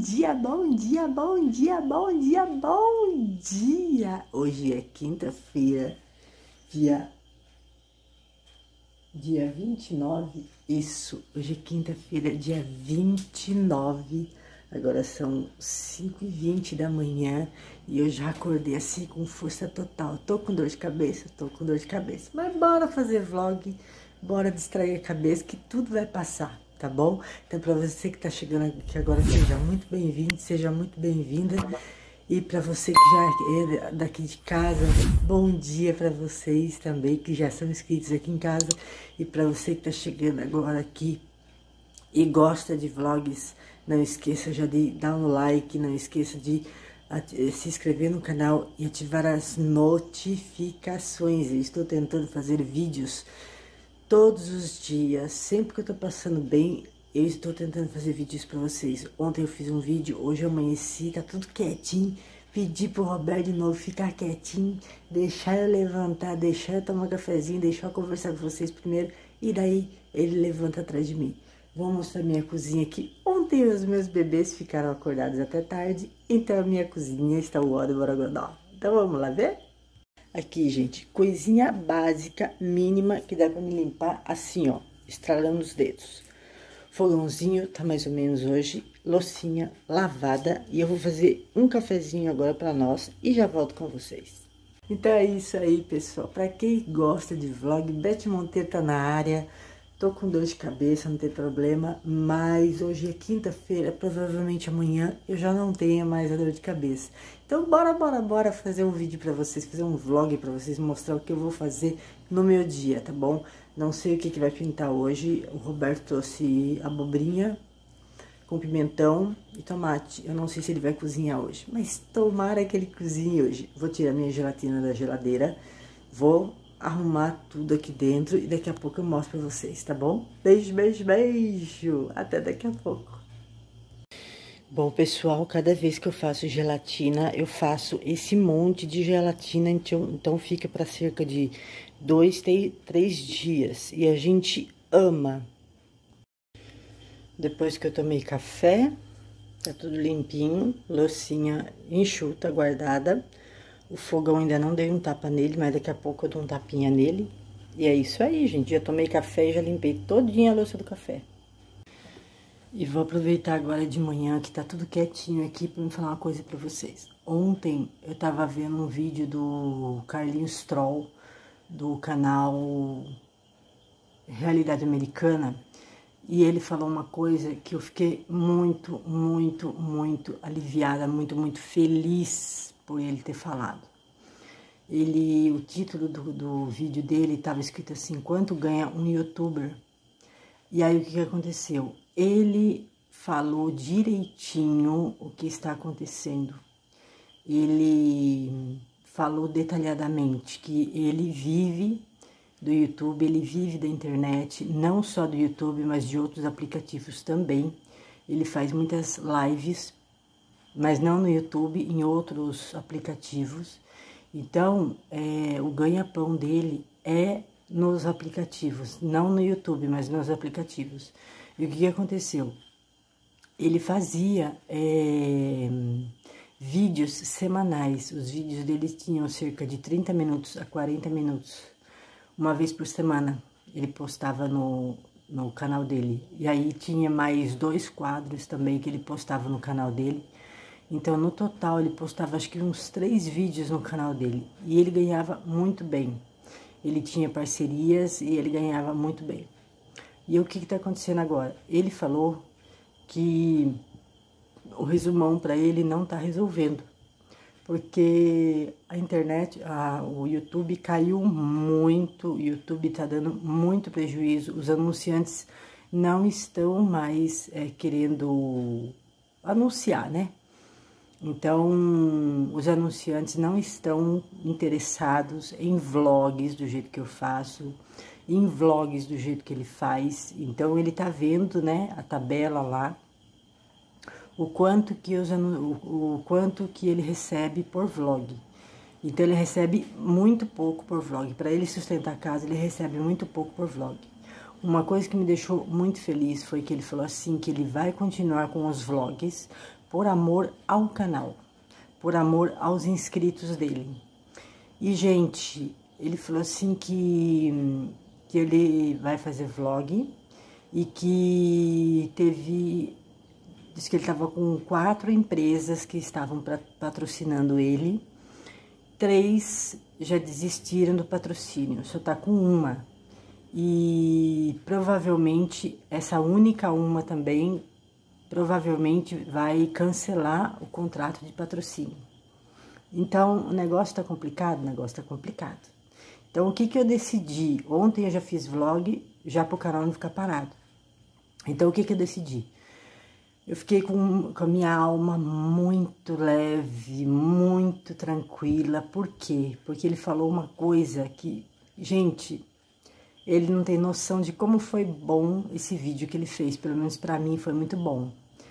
dia, bom dia, bom dia, bom dia, bom dia! Hoje é quinta-feira, dia 29, isso, hoje é quinta-feira, dia 29, agora são 5h20 da manhã e eu já acordei assim com força total. Tô com dor de cabeça, mas bora fazer vlog, bora distrair a cabeça que tudo vai passar, tá bom? Então pra você que tá chegando aqui agora, seja muito bem-vindo, seja muito bem-vinda. E para você que já é daqui de casa, bom dia para vocês também que já são inscritos aqui em casa. E para você que tá chegando agora aqui e gosta de vlogs, não esqueça já de dar um like, não esqueça de se inscrever no canal e ativar as notificações. Eu estou tentando fazer vídeos todos os dias, sempre que eu tô passando bem, eu estou tentando fazer vídeos pra vocês. Ontem eu fiz um vídeo, hoje eu amanheci, tá tudo quietinho. Pedi pro Roberto de novo ficar quietinho, deixar eu levantar, deixar eu tomar um cafezinho, deixar eu conversar com vocês primeiro. E daí ele levanta atrás de mim. Vou mostrar minha cozinha aqui. Ontem os meus bebês ficaram acordados até tarde, então a minha cozinha está o óleo borogodó. Então vamos lá ver? Aqui, gente, coisinha básica, mínima, que dá pra me limpar assim, ó, estralando os dedos. Fogãozinho tá mais ou menos hoje, loucinha lavada, e eu vou fazer um cafezinho agora pra nós e já volto com vocês. Então é isso aí, pessoal. Pra quem gosta de vlog, Beth Monteiro tá na área. Tô com dor de cabeça, não tem problema, mas hoje é quinta-feira, provavelmente amanhã eu já não tenha mais a dor de cabeça. Então bora fazer um vídeo pra vocês, fazer um vlog pra vocês, mostrar o que eu vou fazer no meu dia, tá bom? Não sei o que vai pintar hoje, o Roberto trouxe abobrinha com pimentão e tomate. Eu não sei se ele vai cozinhar hoje, mas tomara que ele cozinhe hoje. Vou tirar minha gelatina da geladeira, vou arrumar tudo aqui dentro e daqui a pouco eu mostro pra vocês, tá bom? Beijo, beijo, beijo! Até daqui a pouco. Bom, pessoal, cada vez que eu faço gelatina, eu faço esse monte de gelatina, então fica para cerca de 2, 3 dias. E a gente ama. Depois que eu tomei café, tá tudo limpinho, loucinha enxuta, guardada. O fogão ainda não dei um tapa nele, mas daqui a pouco eu dou um tapinha nele. E é isso aí, gente. Já tomei café e já limpei todinha a louça do café. E vou aproveitar agora de manhã, que tá tudo quietinho aqui, pra me falar uma coisa pra vocês. Ontem eu tava vendo um vídeo do Carlinhos Troll, do canal Realidade Americana, e ele falou uma coisa que eu fiquei muito aliviada, muito feliz por ele ter falado. O título do vídeo dele estava escrito assim: quanto ganha um youtuber? E aí o que aconteceu? Ele falou direitinho o que está acontecendo. Ele falou detalhadamente que ele vive do YouTube, ele vive da internet, não só do YouTube, mas de outros aplicativos também. Ele faz muitas lives, mas não no YouTube, em outros aplicativos. Então, o ganha-pão dele é nos aplicativos, não no YouTube, mas nos aplicativos. E o que aconteceu? Ele fazia vídeos semanais, os vídeos dele tinham cerca de 30 minutos a 40 minutos, uma vez por semana, ele postava no canal dele. E aí tinha mais 2 quadros também que ele postava no canal dele. Então, no total, ele postava acho que uns 3 vídeos no canal dele. E ele ganhava muito bem. Ele tinha parcerias e ele ganhava muito bem. E o que tá acontecendo agora? Ele falou que o resumão para ele não tá resolvendo. Porque a internet, o YouTube caiu muito, o YouTube tá dando muito prejuízo. Os anunciantes não estão mais querendo anunciar, né? Então, os anunciantes não estão interessados em vlogs do jeito que eu faço, em vlogs do jeito que ele faz. Então, ele tá vendo, né, a tabela lá, o quanto que ele recebe por vlog. Então, ele recebe muito pouco por vlog. Para ele sustentar a casa, ele recebe muito pouco por vlog. Uma coisa que me deixou muito feliz foi que ele falou assim, que ele vai continuar com os vlogs, por amor ao canal, por amor aos inscritos dele. E, gente, ele falou assim que ele vai fazer vlog e que diz que ele estava com 4 empresas que estavam patrocinando ele. 3 já desistiram do patrocínio, só tá com uma. E provavelmente essa única uma também provavelmente vai cancelar o contrato de patrocínio. Então, o negócio tá complicado? O negócio tá complicado. Então, o que eu decidi? Ontem eu já fiz vlog, já pro canal não ficar parado. Então, o que eu decidi? Eu fiquei com a minha alma muito leve, muito tranquila. Por quê? Porque ele falou uma coisa que, gente, ele não tem noção de como foi bom esse vídeo que ele fez. Pelo menos pra mim foi muito bom.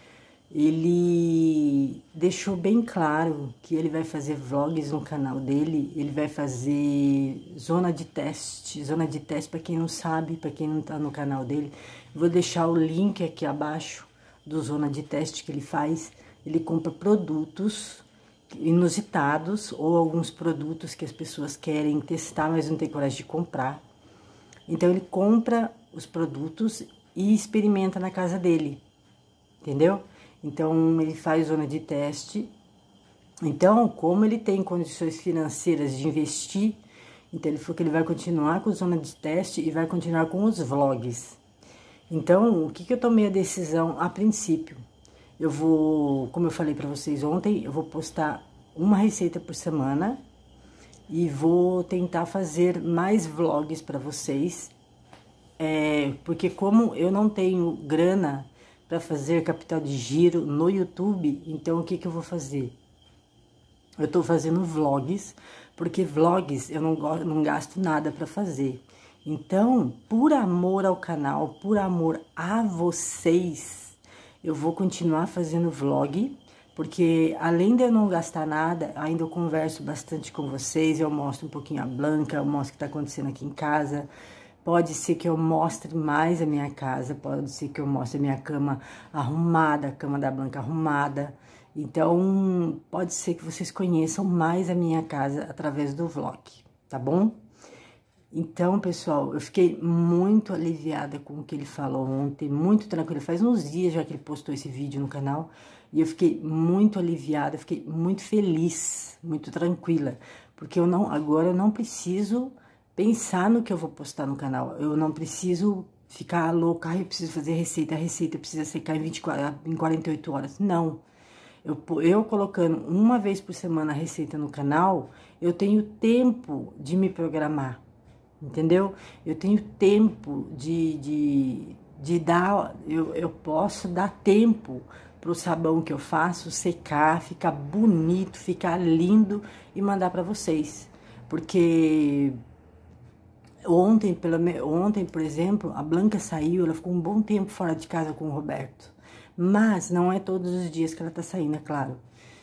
Ele deixou bem claro que ele vai fazer vlogs no canal dele, ele vai fazer zona de teste para quem não sabe, para quem não tá no canal dele. Vou deixar o link aqui abaixo do zona de teste que ele faz. Ele compra produtos inusitados ou alguns produtos que as pessoas querem testar, mas não tem coragem de comprar. Então ele compra os produtos e experimenta na casa dele, entendeu? Então, ele faz zona de teste. Então, como ele tem condições financeiras de investir, então ele falou que ele vai continuar com zona de teste e vai continuar com os vlogs. Então, o que eu tomei a decisão a princípio? Eu vou, como eu falei pra vocês ontem, eu vou postar uma receita por semana e vou tentar fazer mais vlogs pra vocês. Porque como eu não tenho grana para fazer capital de giro no YouTube, então o que eu vou fazer? Eu tô fazendo vlogs, porque vlogs eu não gasto nada para fazer. Então, por amor ao canal, por amor a vocês, eu vou continuar fazendo vlog, porque além de eu não gastar nada, ainda eu converso bastante com vocês, eu mostro um pouquinho a Blanca, eu mostro o que tá acontecendo aqui em casa. Pode ser que eu mostre mais a minha casa, pode ser que eu mostre a minha cama arrumada, a cama da Blanca arrumada. Então, pode ser que vocês conheçam mais a minha casa através do vlog, tá bom? Então, pessoal, eu fiquei muito aliviada com o que ele falou ontem, muito tranquila. Faz uns dias já que ele postou esse vídeo no canal e eu fiquei muito aliviada, fiquei muito feliz, muito tranquila. Porque agora eu não preciso pensar no que eu vou postar no canal. Eu não preciso ficar louca, eu preciso fazer receita, a receita precisa secar em 48 horas. Não. Eu colocando uma vez por semana a receita no canal, eu tenho tempo de me programar, entendeu? Eu tenho tempo de dar, eu posso dar tempo pro sabão que eu faço secar, ficar bonito, ficar lindo e mandar para vocês. Porque ontem, por exemplo, a Blanca saiu, ela ficou um bom tempo fora de casa com o Roberto. Mas não é todos os dias que ela tá saindo, é claro.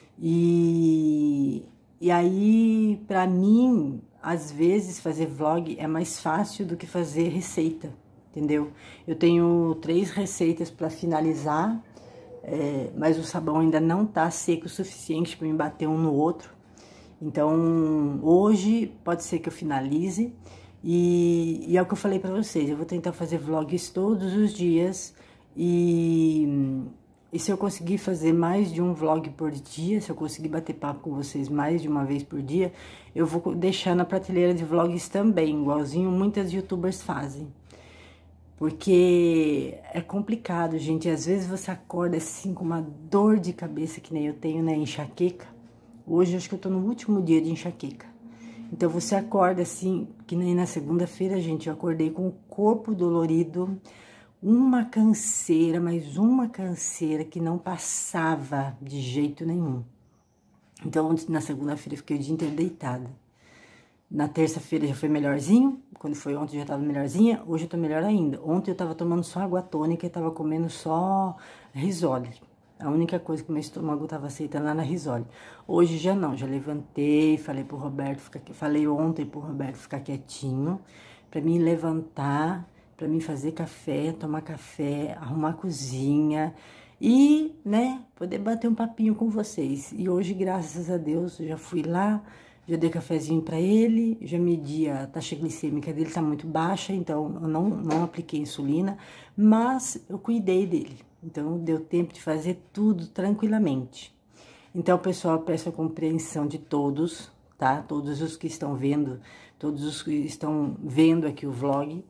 E aí, pra mim, às vezes, fazer vlog é mais fácil do que fazer receita, entendeu? Eu tenho 3 receitas pra finalizar, mas o sabão ainda não tá seco o suficiente pra me bater um no outro. Então, hoje pode ser que eu finalize. E é o que eu falei pra vocês, eu vou tentar fazer vlogs todos os dias e se eu conseguir fazer mais de um vlog por dia, se eu conseguir bater papo com vocês mais de uma vez por dia, eu vou deixar na prateleira de vlogs também, igualzinho muitas youtubers fazem. Porque é complicado, gente, às vezes você acorda assim com uma dor de cabeça que nem eu tenho, né, enxaqueca. Hoje acho que eu tô no último dia de enxaqueca. Então, você acorda assim, que nem na segunda-feira, gente, eu acordei com o corpo dolorido, uma canseira, mas uma canseira que não passava de jeito nenhum. Então, na segunda-feira eu fiquei o dia inteiro deitada. Na terça-feira já foi melhorzinho, quando foi ontem já tava melhorzinha, hoje eu tô melhor ainda. Ontem eu tava tomando só água tônica e tava comendo só risole. A única coisa que meu estômago tava aceitando era na risole. Hoje já não, já levantei, falei pro Roberto falei ontem pro Roberto ficar quietinho, pra mim levantar, pra mim fazer café, tomar café, arrumar a cozinha e, né, poder bater um papinho com vocês. E hoje, graças a Deus, eu já fui lá, já dei cafezinho para ele, já medi a taxa glicêmica dele, tá muito baixa, então eu não apliquei insulina, mas eu cuidei dele. Então, deu tempo de fazer tudo tranquilamente. Então, pessoal, eu peço a compreensão de todos, tá? Todos os que estão vendo, todos os que estão vendo aqui o vlog.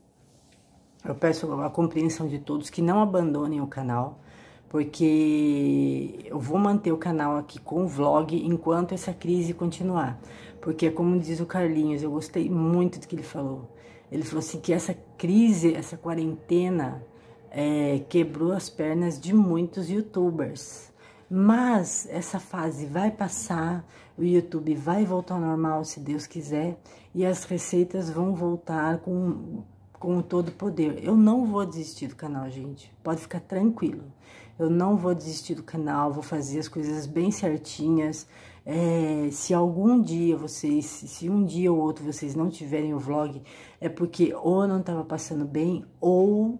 Eu peço a compreensão de todos que não abandonem o canal, porque eu vou manter o canal aqui com o vlog enquanto essa crise continuar. Porque, como diz o Carlinhos, eu gostei muito do que ele falou. Ele falou assim que essa crise, essa quarentena, quebrou as pernas de muitos youtubers. Mas essa fase vai passar, o YouTube vai voltar ao normal, se Deus quiser, e as receitas vão voltar com todo o poder. Eu não vou desistir do canal, gente. Pode ficar tranquilo. Eu não vou desistir do canal, vou fazer as coisas bem certinhas. Se algum dia vocês, se um dia ou outro vocês não tiverem o vlog, é porque ou não estava passando bem, ou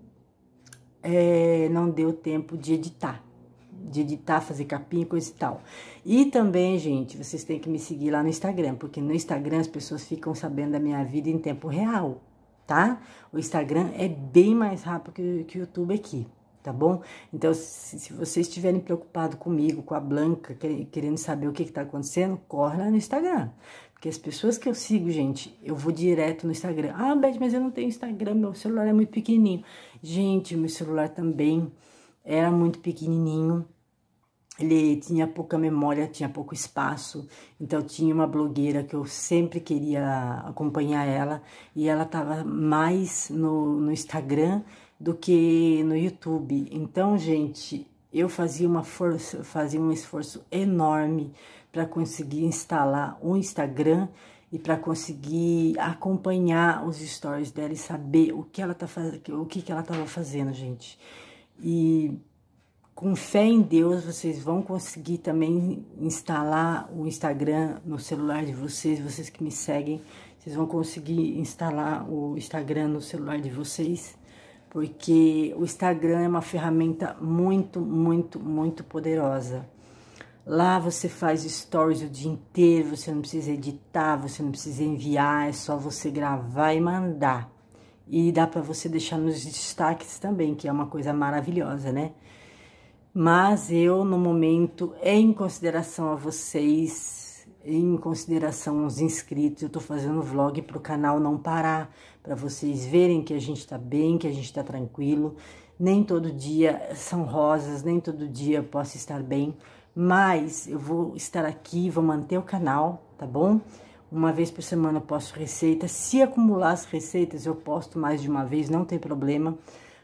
não deu tempo de editar. Fazer capinha, coisa e tal. E também, gente, vocês têm que me seguir lá no Instagram, porque no Instagram as pessoas ficam sabendo da minha vida em tempo real, tá? O Instagram é bem mais rápido que o YouTube aqui, tá bom? Então, se vocês estiverem preocupados comigo, com a Blanca, querendo saber o que tá acontecendo, corre lá no Instagram. Porque as pessoas que eu sigo, gente, eu vou direto no Instagram. Ah, Beth, mas eu não tenho Instagram, meu celular é muito pequenininho. Gente, meu celular também era muito pequenininho. Ele tinha pouca memória, tinha pouco espaço, então tinha uma blogueira que eu sempre queria acompanhar ela, e ela tava mais no Instagram do que no YouTube. Então, gente, eu fazia um esforço enorme para conseguir instalar um Instagram e para conseguir acompanhar os stories dela e saber o que ela estava fazendo, gente. E com fé em Deus, vocês vão conseguir também instalar o Instagram no celular de vocês, vocês que me seguem, vocês vão conseguir instalar o Instagram no celular de vocês, porque o Instagram é uma ferramenta muito, muito, muito poderosa. Lá você faz stories o dia inteiro, você não precisa editar, você não precisa enviar, é só você gravar e mandar. E dá para você deixar nos destaques também, que é uma coisa maravilhosa, né? Mas eu, no momento, em consideração a vocês, em consideração aos inscritos, eu tô fazendo vlog pro canal não parar, para vocês verem que a gente tá bem, que a gente tá tranquilo. Nem todo dia são rosas, nem todo dia eu posso estar bem, mas eu vou estar aqui, vou manter o canal, tá bom? Uma vez por semana eu posto receita. Se acumular as receitas, eu posto mais de uma vez, não tem problema.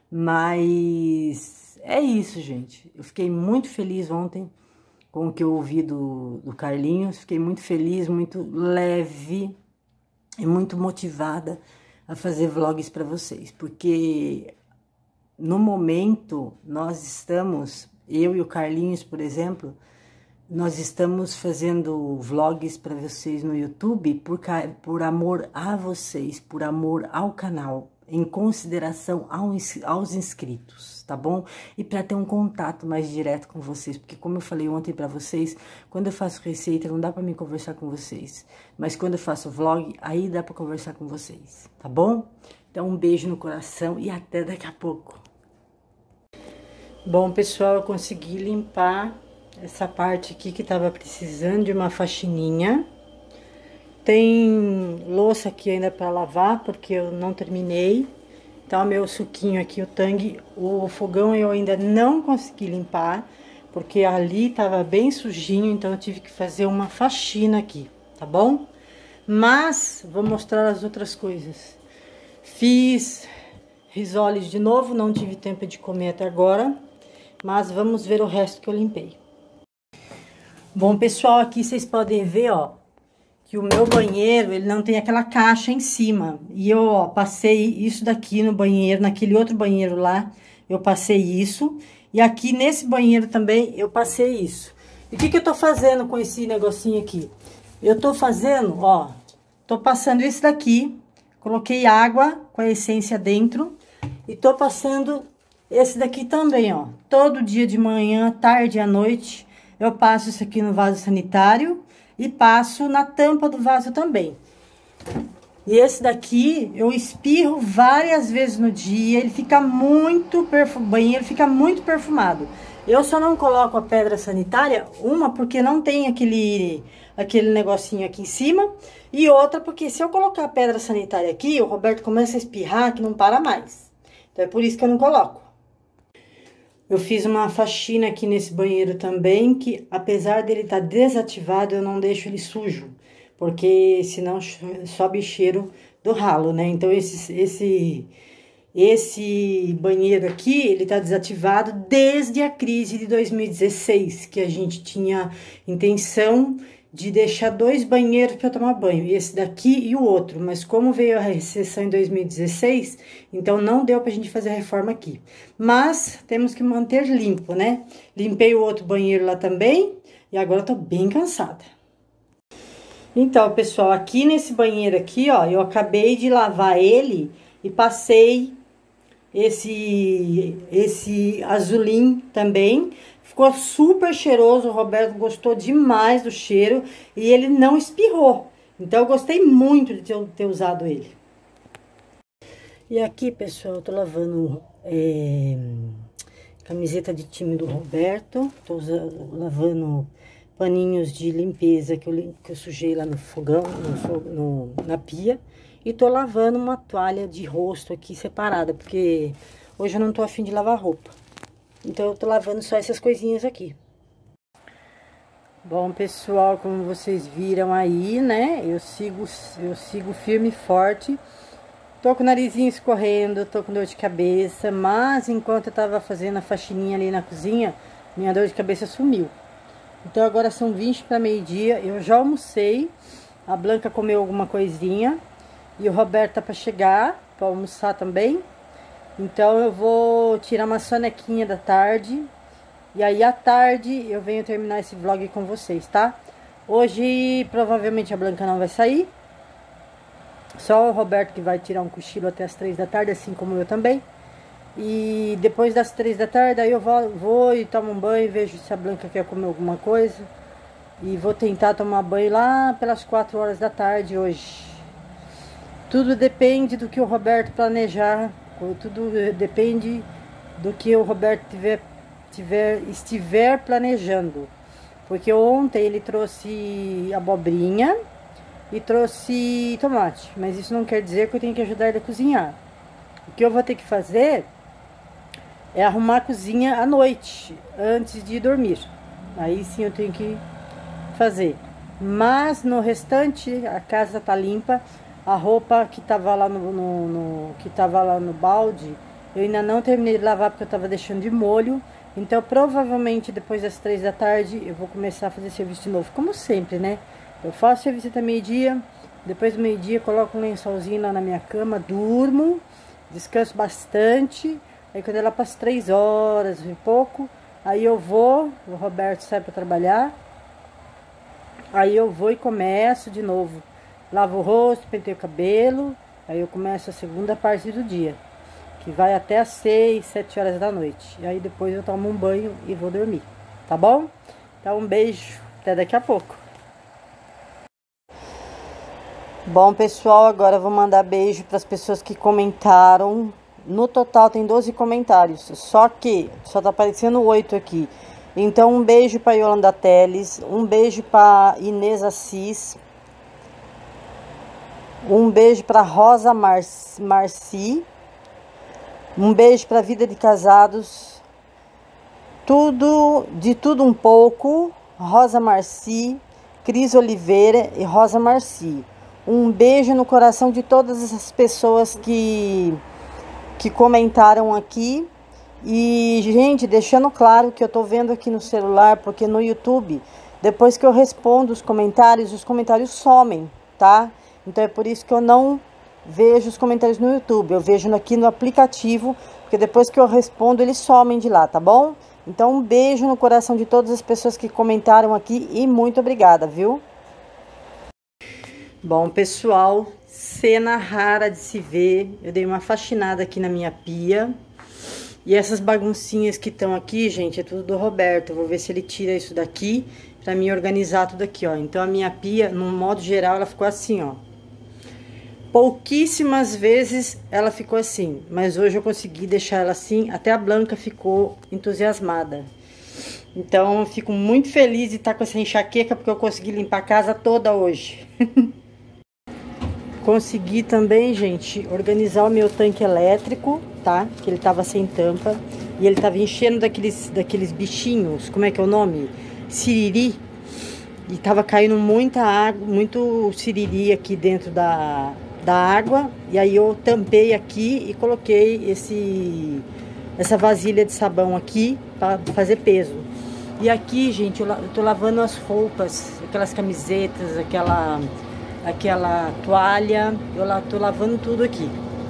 Mas é isso, gente. Eu fiquei muito feliz ontem com o que eu ouvi do Carlinhos. Fiquei muito feliz, muito leve e muito motivada a fazer vlogs para vocês. Porque no momento nós estamos, eu e o Carlinhos, por exemplo, nós estamos fazendo vlogs para vocês no YouTube por amor a vocês, por amor ao canal, em consideração aos inscritos, tá bom? E para ter um contato mais direto com vocês, porque como eu falei ontem para vocês, quando eu faço receita não dá para mim conversar com vocês, mas quando eu faço vlog, aí dá para conversar com vocês, tá bom? Então um beijo no coração e até daqui a pouco. Bom, pessoal, eu consegui limpar essa parte aqui que tava precisando de uma faxininha. Tem louça aqui ainda para lavar, porque eu não terminei. Tá o meu suquinho aqui, o tangue. O fogão eu ainda não consegui limpar, porque ali tava bem sujinho, então eu tive que fazer uma faxina aqui, tá bom? Mas vou mostrar as outras coisas. Fiz risoles de novo, não tive tempo de comer até agora, mas vamos ver o resto que eu limpei. Bom, pessoal, aqui vocês podem ver, ó, que o meu banheiro, ele não tem aquela caixa em cima. E eu, ó, passei isso daqui no banheiro, naquele outro banheiro lá, eu passei isso. E aqui nesse banheiro também, eu passei isso. E o que eu tô fazendo com esse negocinho aqui? Eu tô fazendo, ó, tô passando isso daqui, coloquei água com a essência dentro e tô passando Esse daqui também, ó, todo dia de manhã, tarde e à noite, eu passo isso aqui no vaso sanitário e passo na tampa do vaso também. E esse daqui, eu espirro várias vezes no dia, ele fica muito perfumado, banheiro fica muito perfumado. Eu só não coloco a pedra sanitária, uma porque não tem aquele negocinho aqui em cima, e outra porque se eu colocar a pedra sanitária aqui, o Roberto começa a espirrar que não para mais. Então é por isso que eu não coloco. Eu fiz uma faxina aqui nesse banheiro também, que apesar dele estar desativado, eu não deixo ele sujo, porque senão sobe cheiro do ralo, né? Então esse banheiro aqui, ele tá desativado desde a crise de 2016, que a gente tinha intenção de deixar 2 banheiros para tomar banho, esse daqui e o outro, mas como veio a recessão em 2016, então não deu pra gente fazer a reforma aqui. Mas temos que manter limpo, né? Limpei o outro banheiro lá também e agora eu tô bem cansada. Então, pessoal, aqui nesse banheiro aqui, ó, eu acabei de lavar ele e passei esse azulim também. Ficou super cheiroso, o Roberto gostou demais do cheiro e ele não espirrou. Então, eu gostei muito de ter usado ele. E aqui, pessoal, eu tô lavando camiseta de time do Roberto. Tô lavando paninhos de limpeza que eu sujei lá no fogão, na pia. E tô lavando uma toalha de rosto aqui separada, porque hoje eu não tô afim de lavar roupa. Então, eu tô lavando só essas coisinhas aqui. Bom, pessoal, como vocês viram aí, né? Eu sigo firme e forte. Tô com o narizinho escorrendo, tô com dor de cabeça, mas enquanto eu tava fazendo a faxininha ali na cozinha, minha dor de cabeça sumiu. Então, agora são 20 para meio-dia, eu já almocei, a Blanca comeu alguma coisinha e o Roberto tá pra chegar, pra almoçar também. Então, eu vou tirar uma sonequinha da tarde. E aí, à tarde, eu venho terminar esse vlog com vocês, tá? Hoje, provavelmente, a Blanca não vai sair. Só o Roberto que vai tirar um cochilo até as 3 da tarde, assim como eu também. E depois das 3 da tarde, aí eu vou e tomo um banho, vejo se a Blanca quer comer alguma coisa. E vou tentar tomar banho lá pelas 4 horas da tarde hoje. Tudo depende do que o Roberto planejar. Tudo depende do que o Roberto estiver planejando. Porque ontem ele trouxe abobrinha e trouxe tomate. Mas isso não quer dizer que eu tenho que ajudar ele a cozinhar. O que eu vou ter que fazer é arrumar a cozinha à noite, antes de dormir. Aí sim eu tenho que fazer. Mas no restante, a casa tá limpa. A roupa que tava lá no balde, eu ainda não terminei de lavar porque eu tava deixando de molho. Então, provavelmente, depois das 3 da tarde, eu vou começar a fazer serviço de novo. Como sempre, né? Eu faço serviço até meio-dia. Depois do meio-dia, coloco um lençolzinho lá na minha cama, durmo, descanso bastante. Aí, quando ela passa 3 horas e pouco, aí eu vou, o Roberto sai para trabalhar. Aí eu vou e começo de novo. Lavo o rosto, penteio o cabelo. Aí eu começo a segunda parte do dia, que vai até as 6, 7 horas da noite. E aí depois eu tomo um banho e vou dormir, tá bom? Então um beijo, até daqui a pouco. Bom, pessoal, agora eu vou mandar beijo para as pessoas que comentaram. No total tem 12 comentários, só que só tá aparecendo 8 aqui. Então um beijo para Yolanda Teles, um beijo para Inês Assis, um beijo para Rosa Marci, um beijo para Vida de Casados, de tudo um pouco, Rosa Marci, Cris Oliveira e Rosa Marci. Um beijo no coração de todas essas pessoas que comentaram aqui. E, gente, deixando claro que eu tô vendo aqui no celular, porque no YouTube, depois que eu respondo os comentários somem, tá? Então é por isso que eu não vejo os comentários no YouTube, eu vejo aqui no aplicativo, porque depois que eu respondo, eles somem de lá, tá bom? Então um beijo no coração de todas as pessoas que comentaram aqui e muito obrigada, viu? Bom, pessoal, cena rara de se ver. Eu dei uma faxinada aqui na minha pia. E essas baguncinhas que estão aqui, gente, é tudo do Roberto. Eu vou ver se ele tira isso daqui pra mim organizar tudo aqui, ó. Então, a minha pia, no modo geral, ela ficou assim, ó. Pouquíssimas vezes ela ficou assim, mas hoje eu consegui deixar ela assim, até a Blanca ficou entusiasmada. Então, eu fico muito feliz de estar com essa enxaqueca, porque eu consegui limpar a casa toda hoje. Consegui também, gente, organizar o meu tanque elétrico, tá? Que ele tava sem tampa e ele tava enchendo daqueles bichinhos, como é que é o nome? Siriri. E tava caindo muita água, muito siriri aqui dentro da água, e aí eu tampei aqui e coloquei essa vasilha de sabão aqui para fazer peso. E aqui, gente, eu tô lavando as roupas, aquelas camisetas, aquela toalha, tô lavando tudo aqui.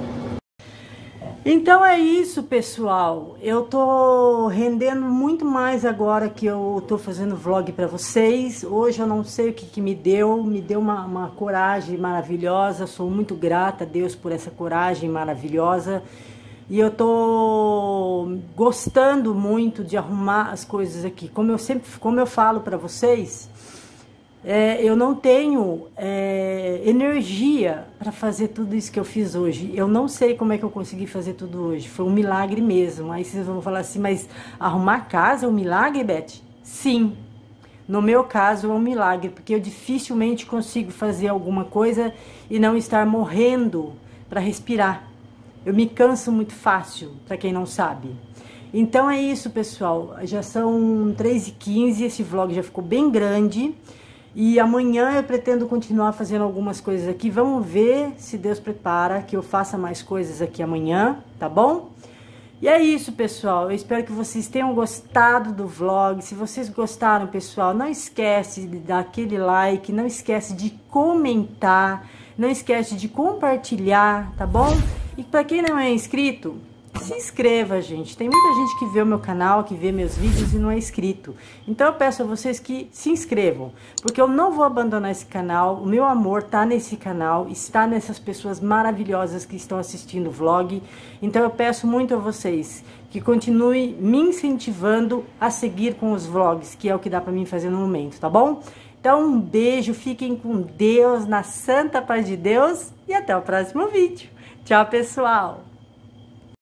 Então é isso, pessoal. Eu tô rendendo muito mais agora que eu tô fazendo vlog pra vocês. Hoje eu não sei o que me deu uma coragem maravilhosa. Sou muito grata a Deus por essa coragem maravilhosa. E eu tô gostando muito de arrumar as coisas aqui. Como eu falo pra vocês, eu não tenho energia para fazer tudo isso que eu fiz hoje. Eu não sei como é que eu consegui fazer tudo hoje. Foi um milagre mesmo. Aí vocês vão falar assim, mas arrumar a casa é um milagre, Beth? Sim. No meu caso é um milagre, porque eu dificilmente consigo fazer alguma coisa e não estar morrendo para respirar. Eu me canso muito fácil, para quem não sabe. Então é isso, pessoal. Já são 3h15, esse vlog já ficou bem grande. E amanhã eu pretendo continuar fazendo algumas coisas aqui. Vamos ver se Deus prepara que eu faça mais coisas aqui amanhã, tá bom? E é isso, pessoal. Eu espero que vocês tenham gostado do vlog. Se vocês gostaram, pessoal, não esquece de dar aquele like, não esquece de comentar, não esquece de compartilhar, tá bom? E para quem não é inscrito, se inscreva, gente. Tem muita gente que vê o meu canal, que vê meus vídeos e não é inscrito. Então eu peço a vocês que se inscrevam, porque eu não vou abandonar esse canal. O meu amor tá nesse canal, está nessas pessoas maravilhosas que estão assistindo o vlog. Então eu peço muito a vocês que continuem me incentivando a seguir com os vlogs, que é o que dá para mim fazer no momento, tá bom? Então um beijo, fiquem com Deus, na santa paz de Deus e até o próximo vídeo. Tchau, pessoal!